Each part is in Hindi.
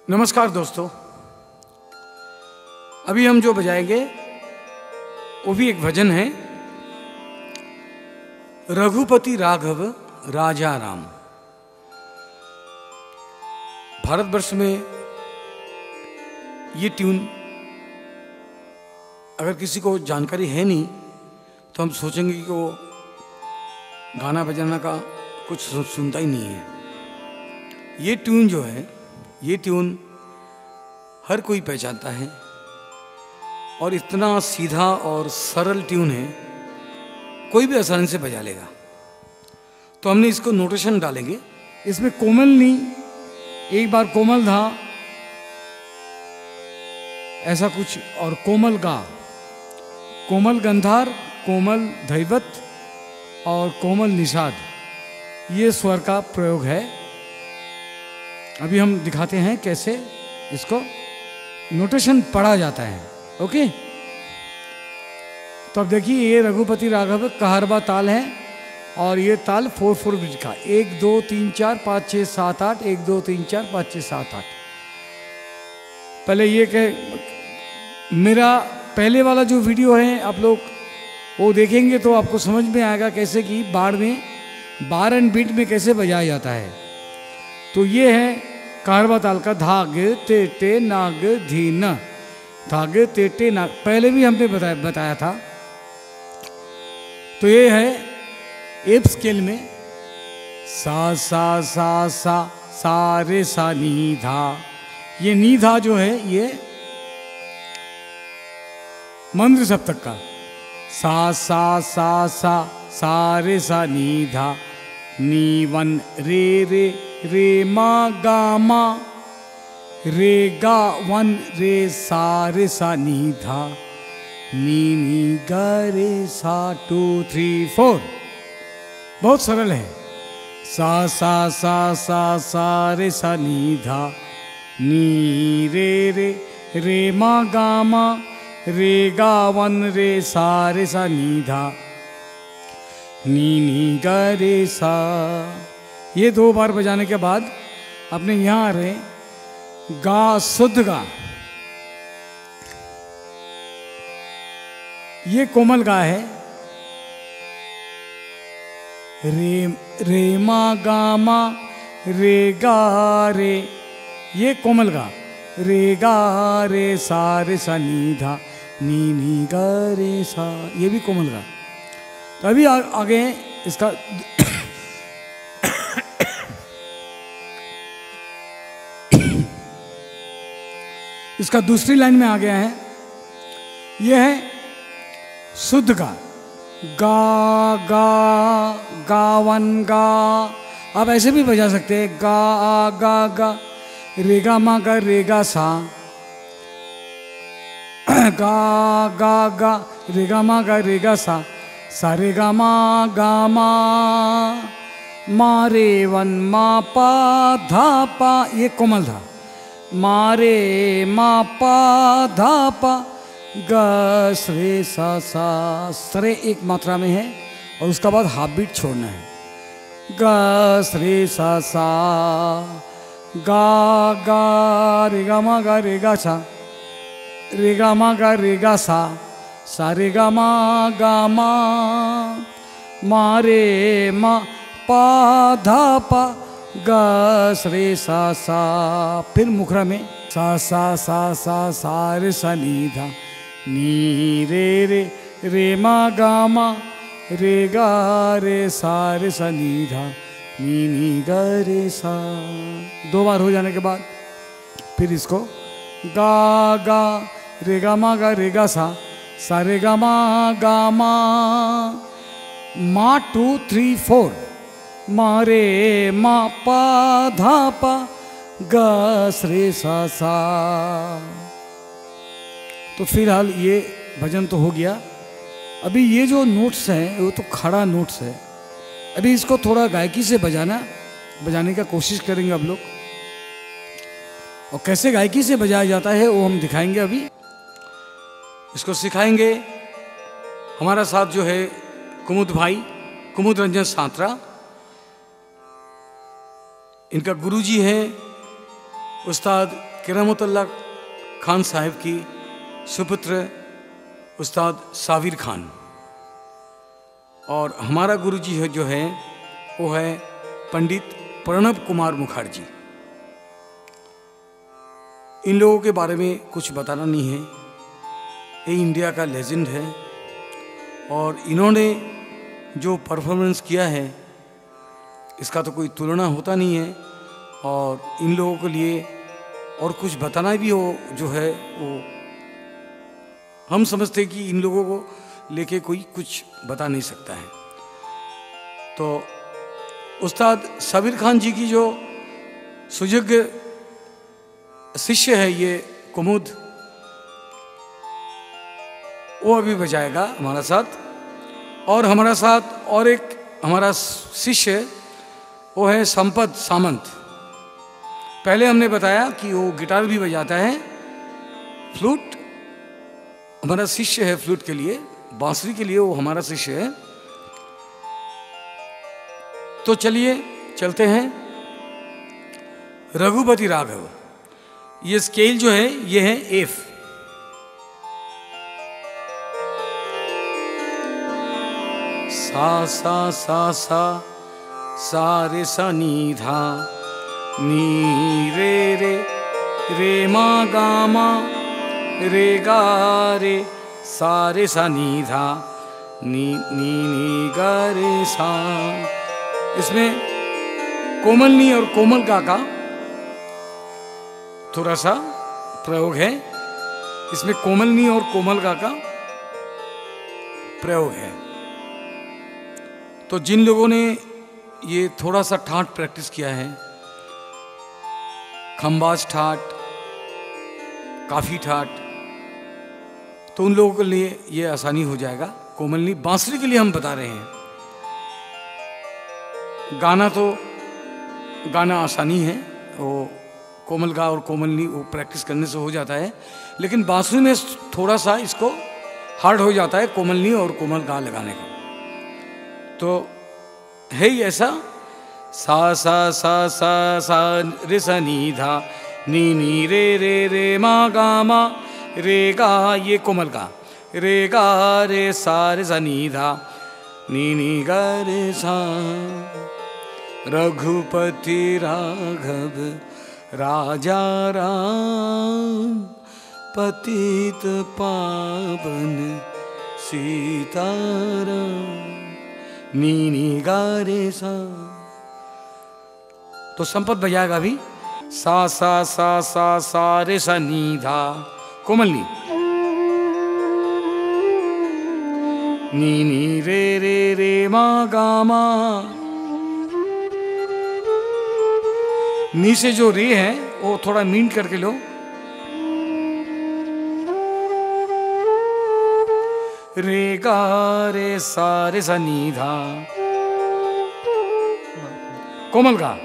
नमस्कार दोस्तों, अभी हम जो बजाएंगे वो भी एक भजन है। रघुपति राघव राजा राम। भारतवर्ष में ये ट्यून अगर किसी को जानकारी है नहीं तो हम सोचेंगे कि वो गाना बजाना का कुछ सुनता ही नहीं है। ये ट्यून जो है, ये ट्यून हर कोई पहचानता है और इतना सीधा और सरल ट्यून है, कोई भी आसानी से बजा लेगा। तो हमने इसको नोटेशन डालेंगे। इसमें कोमल नी, एक बार कोमल धा, ऐसा कुछ, और कोमल गा, कोमल गंधार, कोमल धैवत और कोमल निषाद, ये स्वर का प्रयोग है। अभी हम दिखाते हैं कैसे इसको नोटेशन पढ़ा जाता है। ओके, तो अब देखिए, ये रघुपति राघव कहरबा ताल है और ये ताल 4/4 बीट का, 1 2 3 4 5 6 7 8, 1 2 3 4 5 6 7 8। पहले ये कह, मेरा पहले वाला जो वीडियो है आप लोग वो देखेंगे तो आपको समझ में आएगा कैसे कि बाढ़ में 12 बीट में कैसे बजाया जाता है। तो ये है कहरबा ताल का धाग ते ते नाग धीन, धाग ते ते नाग, पहले भी हमने बताया था। तो ये है एफ स्केल में सा सा सा सा सा रे सा नी धा। ये नी धा जो है ये मंद्र सप्तक का सा सा सा सा सा रे सा नी धा, नी वन रे रे रे मा गा मा, रे गा वन रे सा रे सा नी धा, नी नी गा रे सा 2 3 4। बहुत सरल है। सा सा सा सा सा रे सा नी धा, नी रे रे रे मा गा मा, रे गा वन रे सा रे सा नी धा, नी नी गा रे सा। ये 2 बार बजाने के बाद अपने यहाँ आ रहे गा, शुद्ध गा, ये कोमल गा है। रे रे मा गा मा, रे गा रे, ये कोमल गा, रे गा रे सा रे सा नी धा, नी नी गा रे सा, ये भी कोमल गा। तो अभी आगे इसका इसका दूसरी लाइन में आ गया है। यह है शुद्ध गा, गा गा गावन गा। आप ऐसे भी बजा सकते हैं, गा आ गा गा, रेगा मा गा रेगा सा, गा गा गा रेगा मा गा रेगा सा, सा रेगा मा गा मा, मा रे वन मा पा धा पा, ये कोमल धा, मारे मा पा धा पा, ग श्रे सा सा, सरे एक मात्रा में है और उसका बाद हाफ बीट छोड़ना है। ग श्रे सा सा, गा गा रेगा मा गा रेगा सा, रेगा मा गा रेगा सा, सा रेगा मा गा मा, मारे मा पा धा पा, ग श्रे सा सा। फिर मुखरा में सा सा सा सा सा रे सा नी धा, नी रे रे रे मा गा मा, रे गा रे सा रे सा नी धा, नी नी गा रे सा। 2 बार हो जाने के बाद फिर इसको गा गा रे गा मा गा रे गा सा, सा रे गा मा गा मा 2 3 4, मा रे मा पा धा पा, ग श्रे सा सा। तो फिलहाल ये भजन तो हो गया। अभी ये जो नोट्स हैं वो तो खड़ा नोट्स है। अभी इसको थोड़ा गायकी से बजाने का कोशिश करेंगे आप लोग, और कैसे गायकी से बजाया जाता है वो हम दिखाएंगे। अभी इसको सिखाएंगे हमारा साथ जो है कुमुद भाई, कुमुद रंजन सांतरा। इनका गुरुजी हैं उस्ताद किरामतुल्लाह खान साहब की सुपुत्र उस्ताद साबिर खान, और हमारा गुरुजी जो है वो है पंडित प्रणब कुमार मुखर्जी। इन लोगों के बारे में कुछ बताना नहीं है, ये इंडिया का लेजेंड है और इन्होंने जो परफॉर्मेंस किया है इसका तो कोई तुलना होता नहीं है। और इन लोगों के लिए और कुछ बताना भी हो जो है वो हम समझते हैं कि इन लोगों को लेके कोई कुछ बता नहीं सकता है। तो उस्ताद साबिर खान जी की जो सुयोग्य शिष्य है ये कुमुद, वो अभी बजाएगा हमारा साथ। और हमारा साथ और एक हमारा शिष्य वो है संपत सामंत। पहले हमने बताया कि वो गिटार भी बजाता है, फ्लूट हमारा शिष्य है, फ्लूट के लिए, बांसुरी के लिए वो हमारा शिष्य है। तो चलिए चलते हैं रघुपति राघव। ये स्केल जो है ये है एफ। सा सा सा सा सा रे सा नी धा नी रे मा गा मा रे गा रे सा रे सा नी धा नी नी नी गा रे सा। इसमें कोमल नी और कोमल गा का थोड़ा सा प्रयोग है, इसमें कोमल नी और कोमल गा का प्रयोग है। तो जिन लोगों ने ये थोड़ा सा ठाट प्रैक्टिस किया है, खंबाज ठाट, काफी ठाट, तो उन लोगों के लिए ये आसानी हो जाएगा। कोमलनी बांसुरी के लिए हम बता रहे हैं। गाना आसानी है, वो कोमल गा और कोमलनी वो प्रैक्टिस करने से हो जाता है, लेकिन बांसुरी में थोड़ा सा इसको हार्ड हो जाता है कोमलनी और कोमल गा लगाने का। तो है ही ऐसा, सा सा सा सा सा रे सा नी धा नी नी रे मा गा मा रे गा, ये कोमल गा, रे गा रे सा रे सा नी धा नी नी गा रे सा। रघुपति राघव राजा राम पतित पावन सीताराम नी नी गा रे सा। तो संपत बजाएगा अभी, सा सा सा सा सा रे सा नी धा कोमल नी नी रे मा गा मा। नी से जो रे है वो थोड़ा मीन करके लो, रे गा रे सा रे सा नी धा कोमल गा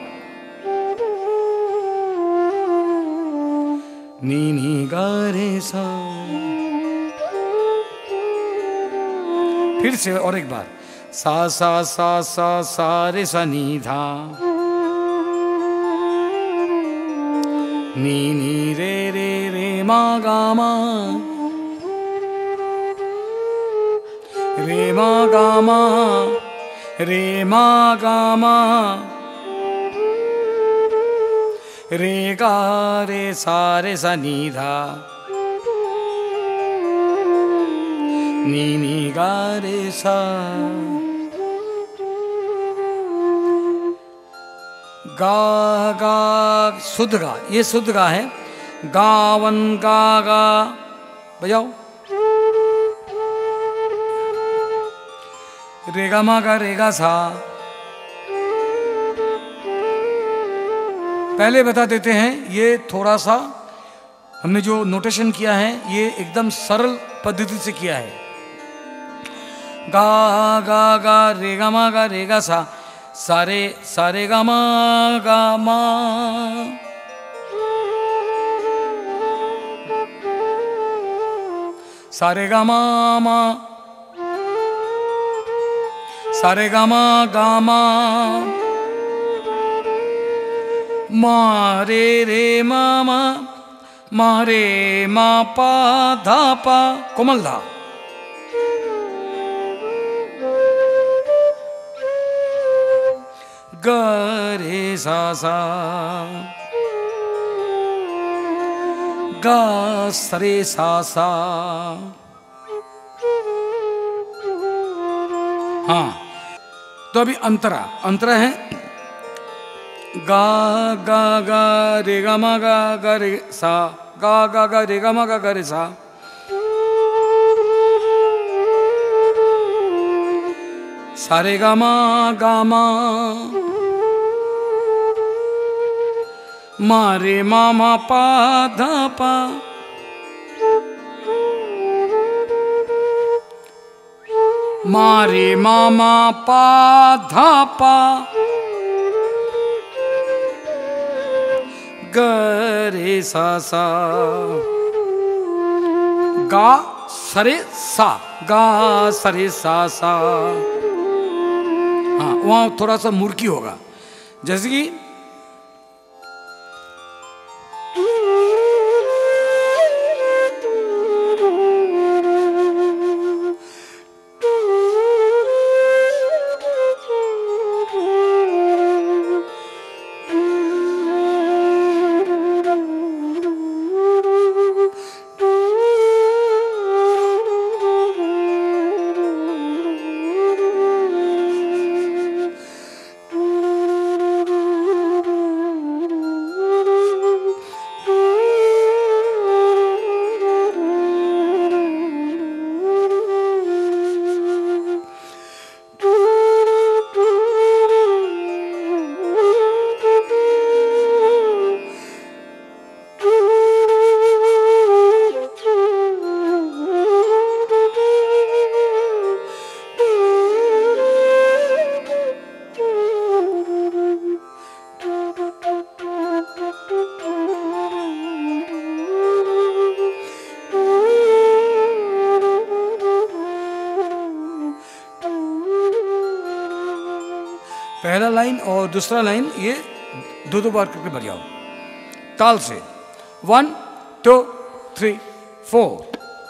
नी नी गा रे सा। फिर से और एक बार, सा सा सा सा सा रे सा नी धा नी नी रे मा गा मा रे मा गा मा रे मा गा मा रे गा रे सा रे सा नी धा नी नी गा रे सा। गा गा शुद्ध गा, ये शुद्ध गा है, गावन गा गा बजाओ, रेगा मा गा रेगा सा। पहले बता देते हैं, ये थोड़ा सा हमने जो नोटेशन किया है ये एकदम सरल पद्धति से किया है। गा गा गा रेगा मा गा रेगा सा, सारे सारे गा मा गा मा। सारे गा मा मा, सारे गा मा गा मा, मा रे मा मा, मारे मा पा धा पा कोमल धा, ग रे सा सा, गा सरे सा सा। हाँ, तो अभी अंतरा, अंतरा है गा गा गा रे गा मा गा रे सा, गा गा गा रे गा मा गा रे सा, सा रे गा मा मा रे मा मा पा धा पा, मा रे मा मा पा धा पा, ग रे सा सा, गा सरे सा, गा सरे सा सा। हाँ, वहां थोड़ा सा मुर्की होगा, जैसे कि पहला लाइन और दूसरा लाइन ये दो दो बार करके बजाओ ताल से। 1 2 3 4।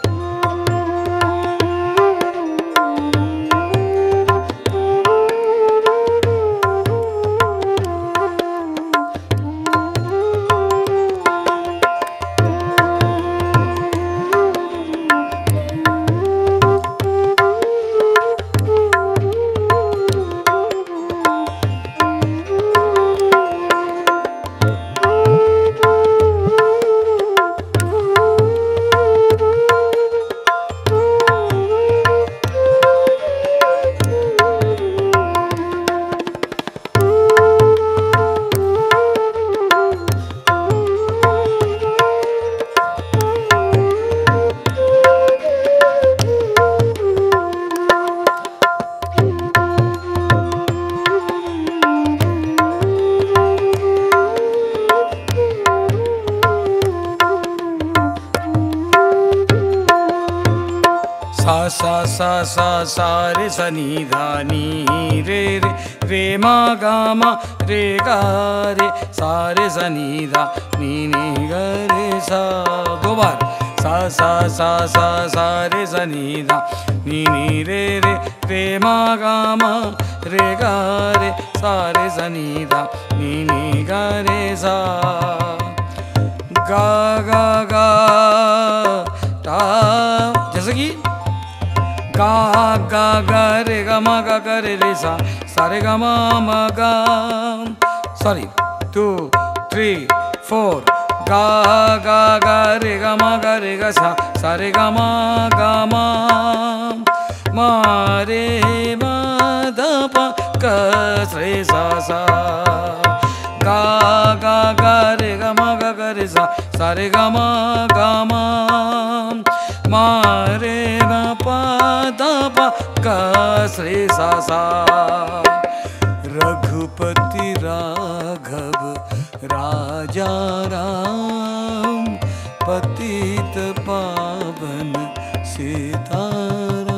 सा सा सा सा रे सा नी धा नी रे रे रे मा गा मा रे गा रे सा रे सा नी धा नी नी गा रे सा। दो बार। सा सा सा सा सा रे सा नी धा नी नी रे रे रे मा गा मा रे गा रे सा रे सा नी धा नी नी गा रे सा। गा गा गा टा, जैसे कि गा गा गा रे गा मा गा रे रे सा सा रे गा मा मा गा। सॉरी 2 3 4। गा गा गा रे गा मा गा रे गा सा सा रे गा मा मा रे मा धा पा गा रे सा सा। गा गा गा रे गा मा गा रे सा सा रे गा मा मा रे मा पा धा पा गा रे सा सा। रघुपति राघव राजा राम पतित पावन सीताराम।